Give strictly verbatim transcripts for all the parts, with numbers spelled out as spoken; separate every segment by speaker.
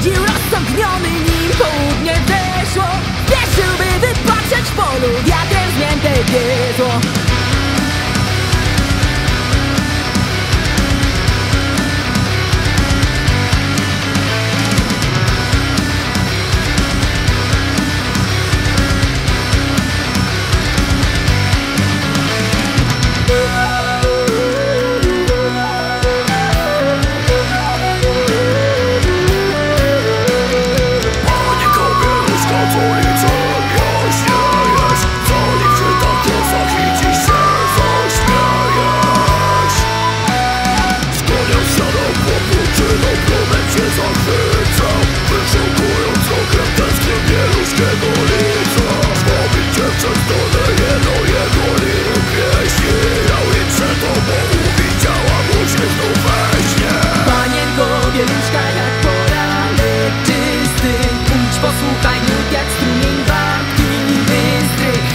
Speaker 1: pędził rozogniony, nim południe wzeszło. Spieszył, by wypatrzyć w polu wiatrem zmięte giezło.
Speaker 2: Panienko, bieluśka, co licem, jaśniejesz. Zali, żyta, kłosach i dziś się zaśmiejesz. Skłaniam się na popłuczyną, promem się zachwycam. Wyszukując oklep, tęsknię bieluśkiego lica. Zbawić cię przez dole, jedno jego lirą pieśni. Miał i przed tobą widziała mu się znów we śnie.
Speaker 1: Panienko, bieluśka jak poranek czysty, pójdź posłuchaj nut jak strumień wartki bystrych.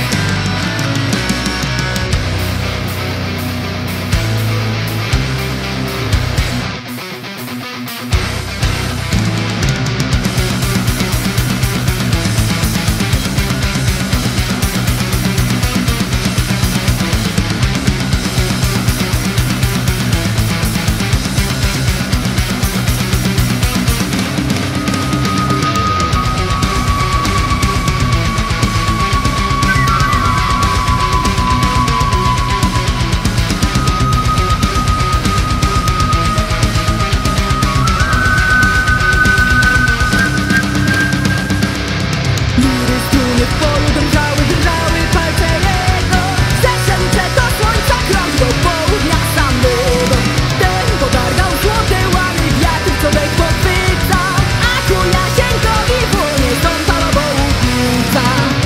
Speaker 1: W polu drżały, drżały palce jego. Zeszedł przed od słońca krąg do południa sam ludo. Ten podargał złote łany wiatr, co dech pochwycał. A ku Jasieńkowi płonie stąpała południca.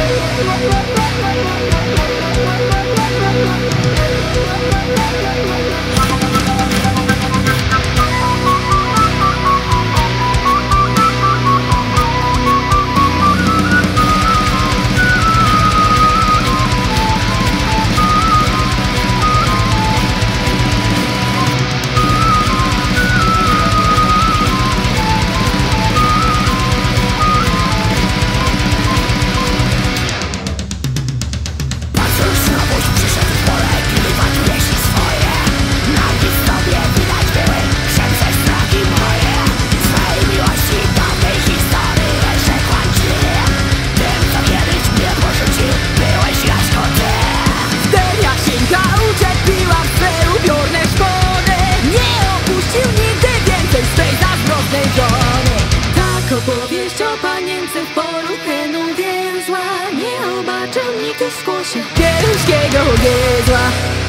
Speaker 1: Opowieść o panience w polu heną więzła. Nie obaczył nikt w skłosie bieluśkiego giezła.